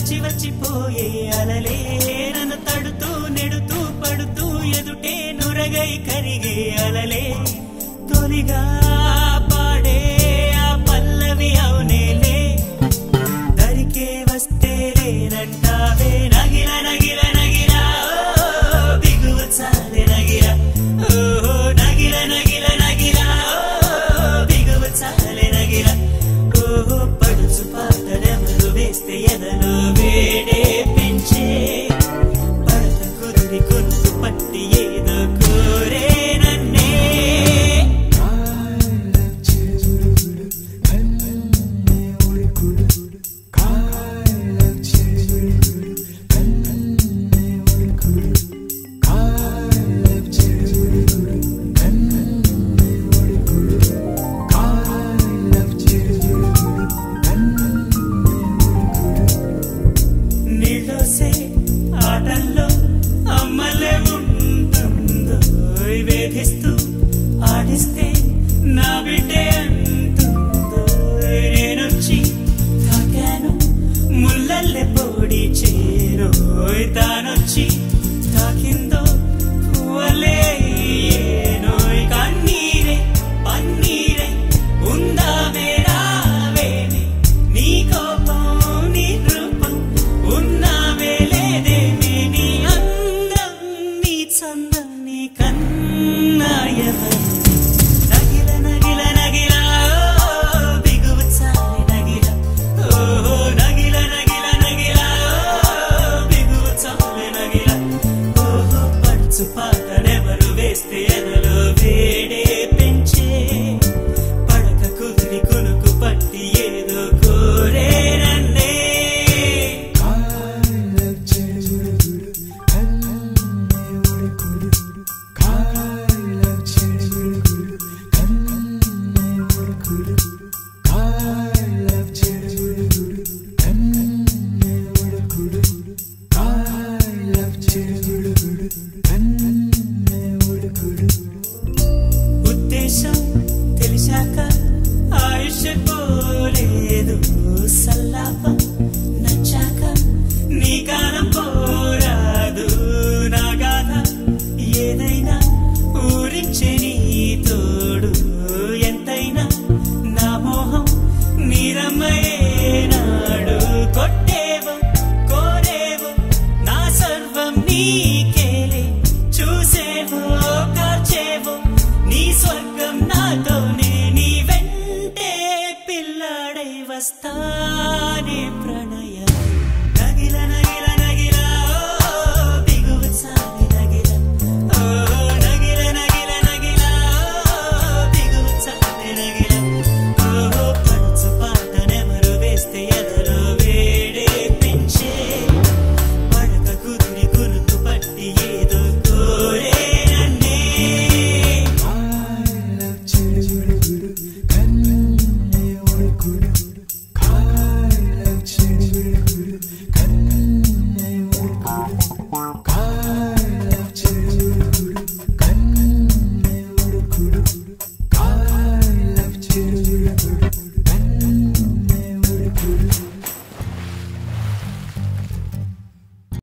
వచ్చి వచ్చిపోయే అలలే నన్ను తడుతూ నెడుతూ పడుతూ ఎదుటే నురగై కరిగే అలలే తొలిగా పాడే ఆ పల్లవి అవునేలే దరికే వస్తే రేనంటావే నగిల నగిల నగిల బిగువు చాలే నగిల ఓహో నగిల నగిల నగిల బిగువు చాలే నగిల ఓహో పడుచు పాటలెవరు వేస్తే ఎదలో వేడే పెంచే పడత కుదిరి కొనుకు పట్టి ఏదో కోరే నన్నే నీళ్ళోసే ఆటల్లో అమ్మలే ఉంటుందో వేధిస్తూ ఆడిస్తే నా బిడ్డే అంటుందో నేనొచ్చి తాకాను ముల్లల్లే పొడి చేరోయ్ తానొచ్చి తాకిందో పువ్వలే ఏనోయ్ కన్నీరే పన్నీరే ఉందావే రావేనే నీ కోపం నీ రూపం ఉన్నావే లేదేమే నీ అందం నీ చందం నీ కన్నాయవే నగిల నగిల నగిల బిగువు చాలే నగిల ఓహో నగిల నగిల నగిల బిగువు చాలే నగిల ఓహో పడుచు పాటలెవరు వేస్తే ఎదలో వేడే పెంచే పడక కుదిరి కొనుకు పట్టి ఏదో కోరే నన్నే ఉద్దేశం తెలిసాక ఆయుష్ పోలేదు సల్లాపం నచ్చాక నీ కాలం పోరాదు నా గాథ ఏదైనా ఊరించే నీ